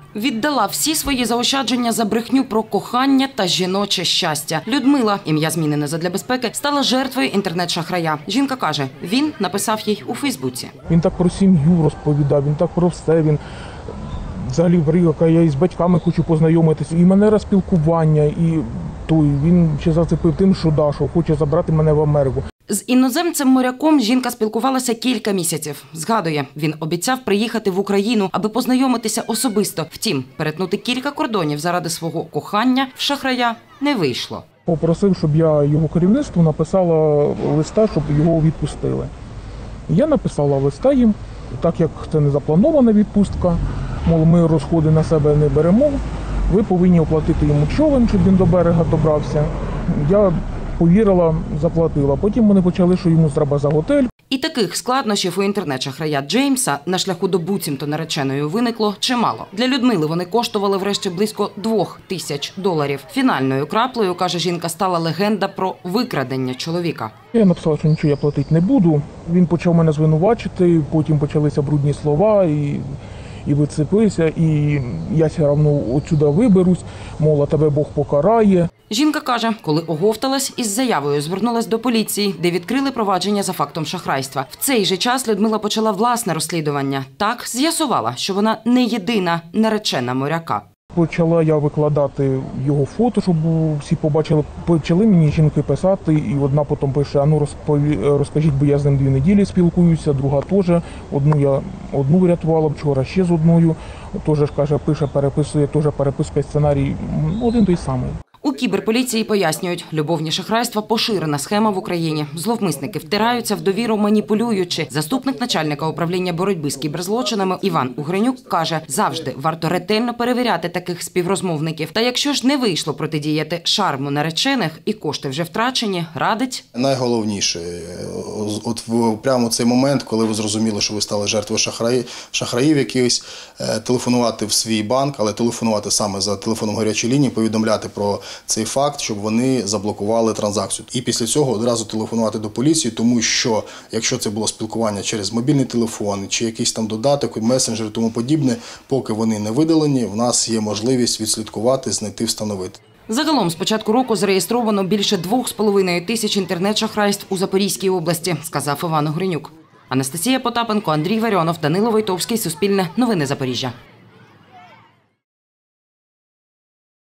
Віддала всі свої заощадження за брехню про кохання та жіноче щастя. Людмила, ім'я змінене задля безпеки, стала жертвою інтернет-шахрая. Жінка каже, він написав їй у Фейсбуці. Він так про сім'ю розповідав, він так про все, він взагалі вріг, я із батьками хочу познайомитися. І манера спілкування, і він ще зацепив тим, що хоче забрати мене в Америку. З іноземцем-моряком жінка спілкувалася кілька місяців. Згадує, він обіцяв приїхати в Україну, аби познайомитися особисто. Втім, перетнути кілька кордонів заради свого кохання в шахрая не вийшло. Попросив, щоб я його керівництву написала листа, щоб його відпустили. Я написала листа їм, так як це не запланована відпустка, мов ми розходи на себе не беремо, ви повинні оплатити йому човен, щоб він до берега добрався. Я повірила, заплатила. Потім вони почали, що йому треба за готель. І таких складнощів у інтернет-шахрая Джеймса на шляху до буцімто нареченої виникло чимало. Для Людмили вони коштували врешті близько $2000. Фінальною краплею, каже жінка, стала легенда про викрадення чоловіка. Я написала, що нічого я платити не буду. Він почав мене звинувачити, потім почалися брудні слова і вицепився, і я все одно отсюди виберусь, мол, тебе Бог покарає. Жінка каже, коли оговталась, із заявою звернулась до поліції, де відкрили провадження за фактом шахрайства. В цей же час Людмила почала власне розслідування. Так з'ясувала, що вона не єдина наречена моряка. Почала я викладати його фото, щоб всі побачили. Почали мені жінки писати, і одна потім пише, розкажіть, бо я з ним 2 неділі спілкуюся, друга теж. Одну врятувала вчора, ще з одною. Теж, каже, пише, переписує, теж переписка, сценарій, один той самий. У кіберполіції пояснюють, любовні шахрайства – поширена схема в Україні. Зловмисники втираються в довіру, маніпулюючи. Заступник начальника управління боротьби з кіберзлочинами Іван Угренюк каже, завжди варто ретельно перевіряти таких співрозмовників. Та якщо ж не вийшло протидіяти шарму наречених і кошти вже втрачені, радить. Найголовніше, от прямо в цей момент, коли ви зрозуміли, що ви стали жертвою шахраїв якихось, телефонувати в свій банк, але телефонувати саме за телефоном гарячої лінії, повідомляти про цей факт, щоб вони заблокували транзакцію. І після цього одразу телефонувати до поліції, тому що, якщо це було спілкування через мобільний телефон, чи якийсь там додаток, месенджер і тому подібне, поки вони не видалені, в нас є можливість відслідкувати, знайти, встановити. Загалом з початку року зареєстровано більше 2500 інтернет-шахрайств у Запорізькій області, сказав Іван Угренюк. Анастасія Потапенко, Андрій Варіонов, Данило Войтовський, Суспільне, Новини Запоріжжя.